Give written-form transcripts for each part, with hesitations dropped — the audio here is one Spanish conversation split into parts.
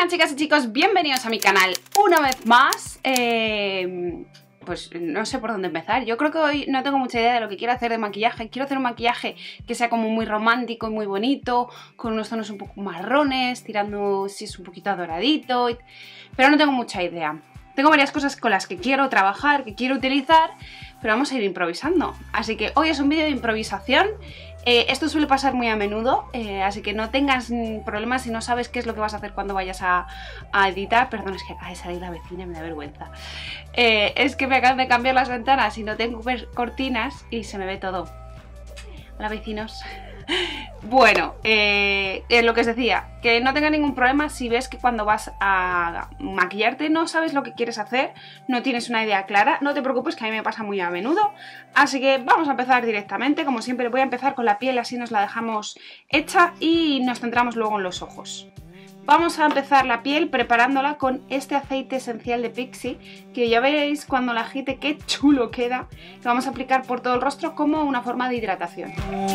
chicas y chicos, bienvenidos a mi canal una vez más. Pues no sé por dónde empezar. Yo creo que hoy no tengo mucha idea de lo que quiero hacer de maquillaje. Quiero hacer un maquillaje que sea como muy romántico y muy bonito, con unos tonos un poco marrones, tirando si es un poquito doradito, pero no tengo mucha idea. Tengo varias cosas con las que quiero trabajar, que quiero utilizar, pero vamos a ir improvisando. Así que hoy es un vídeo de improvisación. Esto suele pasar muy a menudo, así que no tengas problemas si no sabes qué es lo que vas a hacer cuando vayas a editar. Perdón, es que acaba de salir la vecina y me da vergüenza. Es que me acaban de cambiar las ventanas y no tengo cortinas y se me ve todo. Hola, vecinos. Bueno, lo que os decía, que no tenga ningún problema si ves que cuando vas a maquillarte no sabes lo que quieres hacer, no tienes una idea clara, no te preocupes, que a mí me pasa muy a menudo. Así que vamos a empezar directamente. Como siempre voy a empezar con la piel, así nos la dejamos hecha y nos centramos luego en los ojos. Vamos a empezar la piel preparándola con este aceite esencial de Pixi, que ya veréis cuando la agite qué chulo queda. Lo vamos a aplicar por todo el rostro como una forma de hidratación.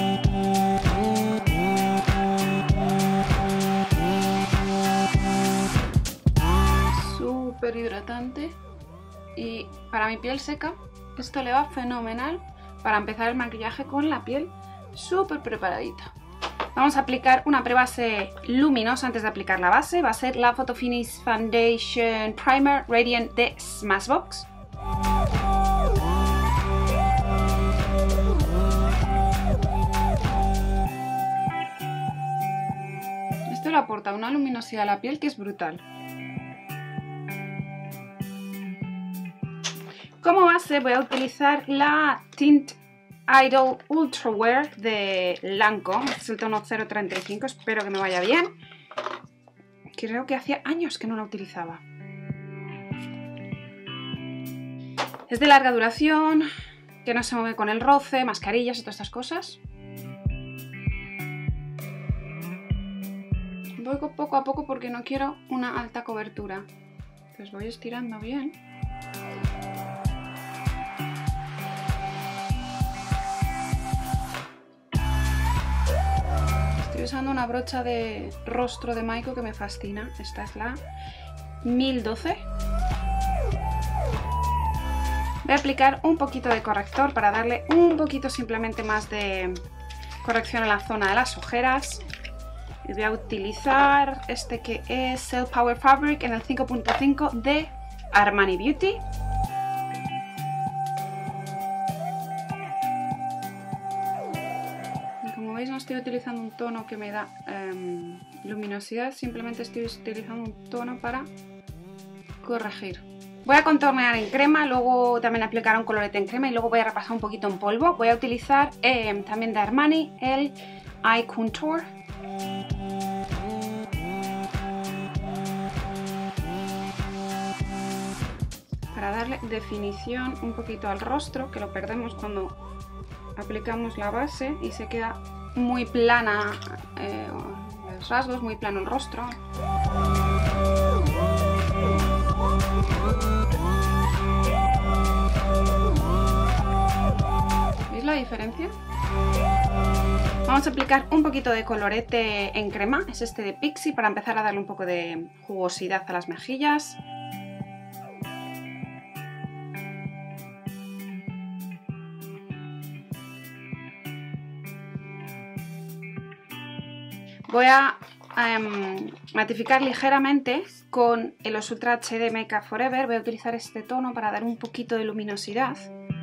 Súper hidratante, y para mi piel seca esto le va fenomenal para empezar el maquillaje con la piel súper preparadita. Vamos a aplicar una prebase luminosa antes de aplicar la base. Va a ser la Photo Finish Foundation Primer Radiant de Smashbox. Esto le aporta una luminosidad a la piel que es brutal. Como base voy a utilizar la Tint Idol Ultra Wear de Lancome. Este es el tono 035, espero que me vaya bien. Creo que hacía años que no la utilizaba. Es de larga duración, que no se mueve con el roce, mascarillas y todas estas cosas. Voy poco a poco porque no quiero una alta cobertura. Entonces voy estirando bien. Estoy usando una brocha de rostro de Maiko que me fascina. Esta es la 1012. Voy a aplicar un poquito de corrector para darle un poquito simplemente más de corrección en la zona de las ojeras. Y voy a utilizar este que es Cell Power Fabric en el 5.5 de Armani Beauty. No estoy utilizando un tono que me da luminosidad, simplemente estoy utilizando un tono para corregir. Voy a contornear en crema, luego también aplicar un colorete en crema y luego voy a repasar un poquito en polvo. Voy a utilizar también de Armani el Eye Contour. Para darle definición un poquito al rostro, que lo perdemos cuando aplicamos la base y se queda muy plana los rasgos, muy plano el rostro. ¿Veis la diferencia? Vamos a aplicar un poquito de colorete en crema, es este de Pixi, para empezar a darle un poco de jugosidad a las mejillas. Voy a matificar ligeramente con el Os Ultra HD Makeup Forever. Voy a utilizar este tono para dar un poquito de luminosidad.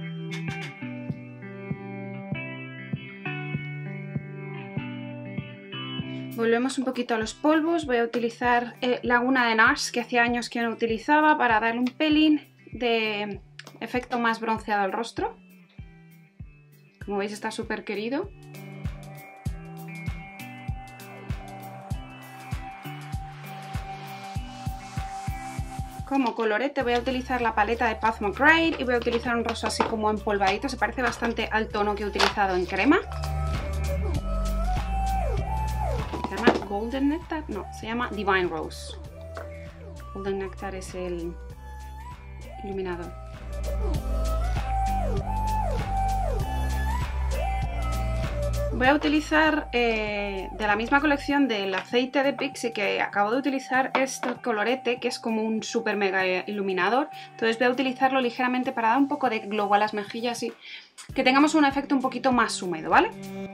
Volvemos un poquito a los polvos. Voy a utilizar Laguna de NARS, que hacía años que no utilizaba, para darle un pelín de efecto más bronceado al rostro. Como veis, está súper querido. Como colorete voy a utilizar la paleta de Pat McGrath y voy a utilizar un rosa así como empolvadito. Se parece bastante al tono que he utilizado en crema. ¿Se llama Golden Nectar? No, se llama Divine Rose. Golden Nectar es el iluminador. Voy a utilizar de la misma colección del aceite de Pixi que acabo de utilizar este colorete que es como un super mega iluminador. Entonces voy a utilizarlo ligeramente para dar un poco de glow a las mejillas y que tengamos un efecto un poquito más húmedo, ¿vale?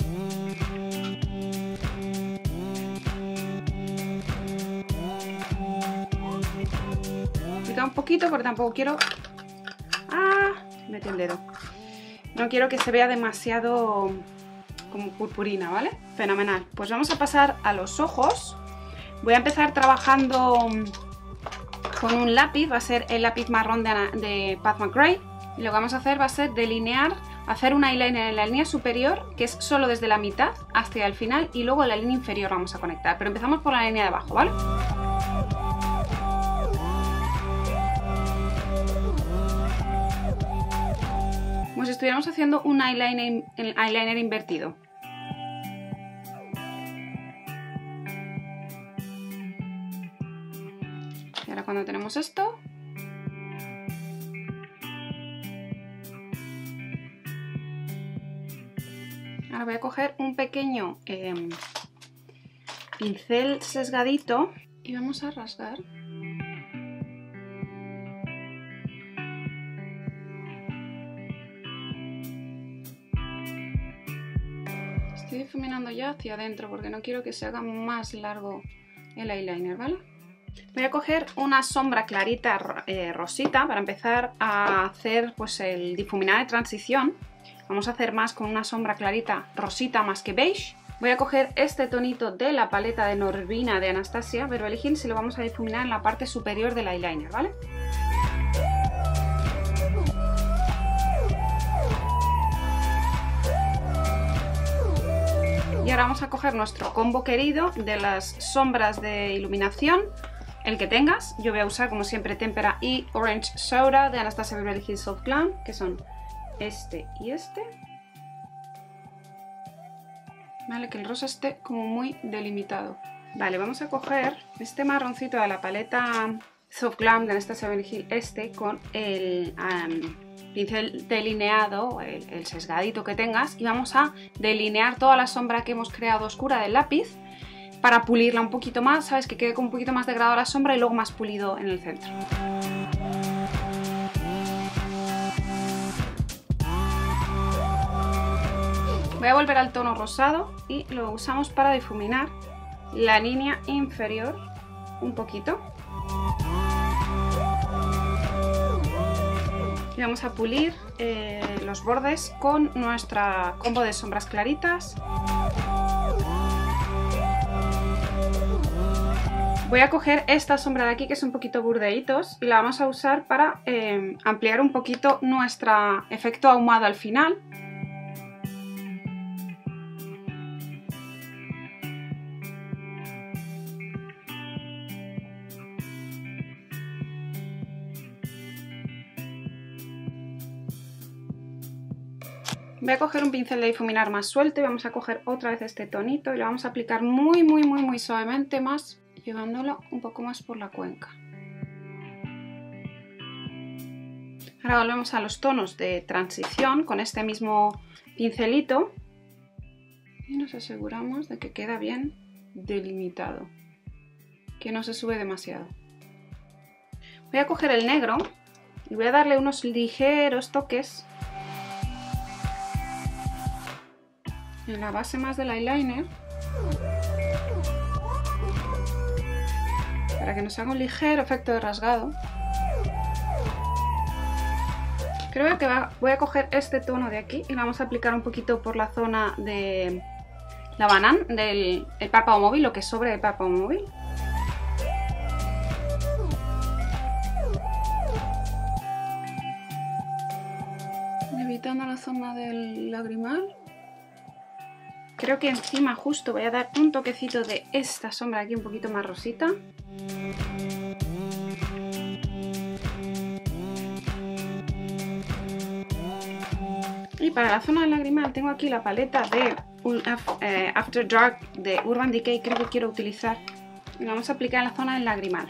Quita un poquito porque tampoco quiero... ¡Ah! Metí el dedo. No quiero que se vea demasiado... como purpurina, ¿vale? Fenomenal. Pues vamos a pasar a los ojos. Voy a empezar trabajando con un lápiz, va a ser el lápiz marrón de Pat McRae. Y lo que vamos a hacer va a ser delinear, hacer un eyeliner en la línea superior, que es solo desde la mitad hasta el final, y luego en la línea inferior vamos a conectar. Pero empezamos por la línea de abajo, ¿vale? Como si estuviéramos haciendo un eyeliner invertido. Y ahora cuando tenemos esto, ahora voy a coger un pequeño pincel sesgadito y vamos a rasgar. Estoy difuminando ya hacia adentro porque no quiero que se haga más largo el eyeliner, ¿vale? Voy a coger una sombra clarita rosita para empezar a hacer pues el difuminar de transición. Vamos a hacer más con una sombra clarita rosita más que beige. Voy a coger este tonito de la paleta de Norvina de Anastasia Beverly Hills y lo vamos a difuminar en la parte superior del eyeliner, ¿vale? Y ahora vamos a coger nuestro combo querido de las sombras de iluminación, el que tengas. Yo voy a usar como siempre Tempera y Orange Soda de Anastasia Beverly Hills Soft Glam, que son este y este. Vale, que el rosa esté como muy delimitado. Vale, vamos a coger este marroncito de la paleta Soft Glam de Anastasia Beverly Hills con el pincel delineado, el sesgadito que tengas, y vamos a delinear toda la sombra que hemos creado oscura del lápiz para pulirla un poquito más, ¿sabes? Que quede con un poquito más degradado la sombra y luego más pulido en el centro. Voy a volver al tono rosado y lo usamos para difuminar la línea inferior un poquito. Y vamos a pulir los bordes con nuestra combo de sombras claritas. Voy a coger esta sombra de aquí que es un poquito burdeitos y la vamos a usar para ampliar un poquito nuestro efecto ahumado al final. Voy a coger un pincel de difuminar más suelto y vamos a coger otra vez este tonito y lo vamos a aplicar muy suavemente, más llevándolo un poco más por la cuenca. Ahora volvemos a los tonos de transición con este mismo pincelito y nos aseguramos de que queda bien delimitado, que no se sube demasiado. Voy a coger el negro y voy a darle unos ligeros toques en la base más del eyeliner para que nos haga un ligero efecto de rasgado. Creo que voy a coger este tono de aquí y lo vamos a aplicar un poquito por la zona de la banana, del párpado móvil, lo que sobre el párpado móvil. Evitando la zona del lagrimal. Creo que encima justo voy a dar un toquecito de esta sombra aquí un poquito más rosita. Y para la zona del lagrimal tengo aquí la paleta de After Dark de Urban Decay, creo que quiero utilizar. Y la vamos a aplicar en la zona del lagrimal.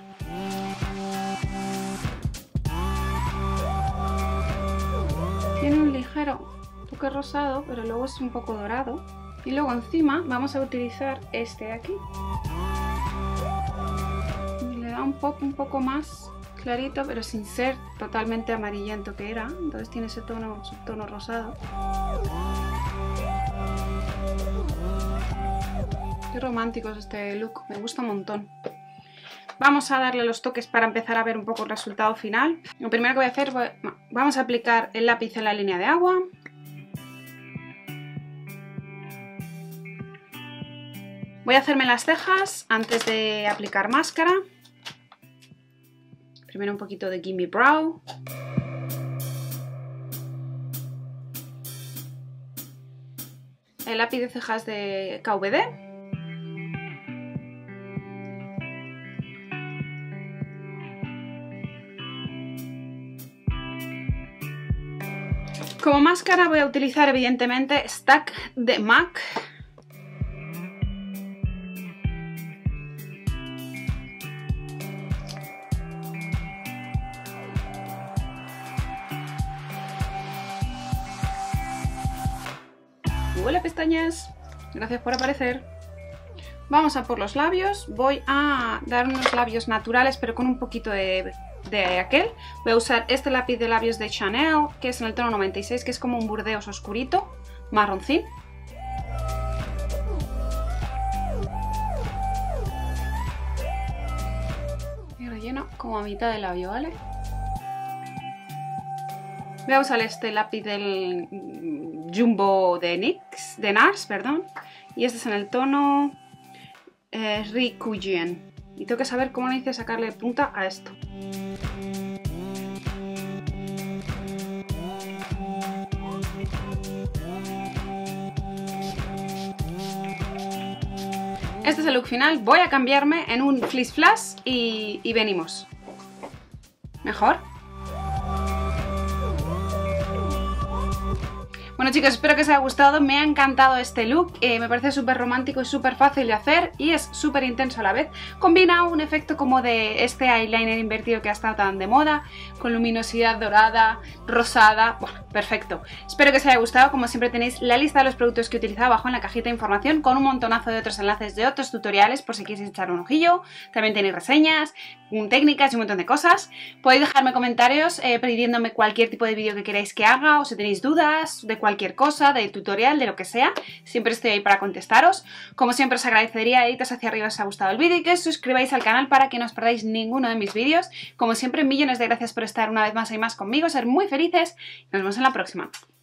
Tiene un ligero toque rosado, pero luego es un poco dorado. Y luego encima vamos a utilizar este de aquí. Y le da un poco más clarito, pero sin ser totalmente amarillento que era. Entonces tiene ese tono, subtono rosado. Qué romántico es este look, me gusta un montón. Vamos a darle los toques para empezar a ver un poco el resultado final. Lo primero que voy a hacer, vamos a aplicar el lápiz en la línea de agua. Voy a hacerme las cejas antes de aplicar máscara. Primero un poquito de Gimme Brow. El lápiz de cejas de KVD. Como máscara voy a utilizar evidentemente Stack de MAC. Hola pestañas, gracias por aparecer. Vamos a por los labios. Voy a dar unos labios naturales pero con un poquito de aquel. Voy a usar este lápiz de labios de Chanel, que es en el tono 96, que es como un burdeos oscurito, marroncín. Y relleno como a mitad del labio, ¿vale? Voy a usar este lápiz del Jumbo de NARS, perdón. Y este es en el tono Rikuyen. Y tengo que saber cómo le hice sacarle punta a esto. Este es el look final. Voy a cambiarme en un flis flash y venimos. ¿Mejor? Bueno chicos, espero que os haya gustado, me ha encantado este look, me parece súper romántico y súper fácil de hacer y es súper intenso a la vez. Combina un efecto como de este eyeliner invertido que ha estado tan de moda, con luminosidad dorada, rosada, bueno, perfecto. Espero que os haya gustado, como siempre tenéis la lista de los productos que he utilizado abajo en la cajita de información con un montonazo de otros enlaces de otros tutoriales por si queréis echar un ojillo. También tenéis reseñas, técnicas y un montón de cosas. Podéis dejarme comentarios pidiéndome cualquier tipo de vídeo que queráis que haga o si tenéis dudas de cualquier cosa, de tutorial, de lo que sea. Siempre estoy ahí para contestaros. Como siempre os agradecería deditos hacia arriba si os ha gustado el vídeo y que os suscribáis al canal para que no os perdáis ninguno de mis vídeos. Como siempre, millones de gracias por estar una vez más y más conmigo, ser muy felices y nos vemos en la próxima.